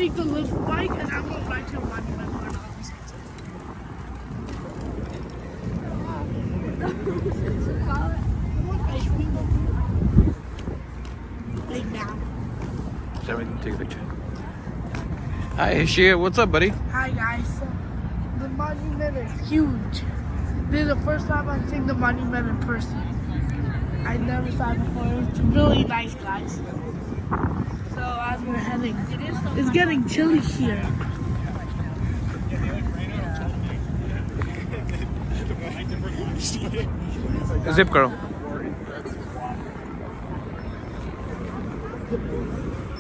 take the lift bike and I'm going to ride to a monument for an Like now. Let me take a picture. Hi, Shia. What's up, buddy? Hi, guys. The monument is huge. This is the first time I've seen the monument in person. I never saw it before. It's really nice, guys. So as we're heading, it's getting chilly here. Zip karo.